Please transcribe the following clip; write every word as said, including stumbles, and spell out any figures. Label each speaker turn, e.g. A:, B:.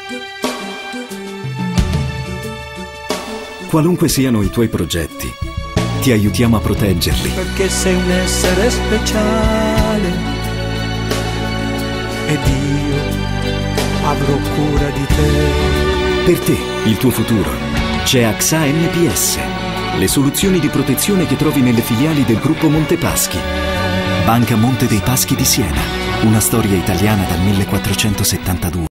A: Qualunque siano i tuoi progetti, ti aiutiamo a proteggerli.
B: Perché sei un essere speciale ed io avrò cura di te.
A: Per te, il tuo futuro, c'è A X A M P S. Le soluzioni di protezione che trovi nelle filiali del gruppo Montepaschi. Banca Monte dei Paschi di Siena. Una storia italiana dal millequattrocentosettantadue.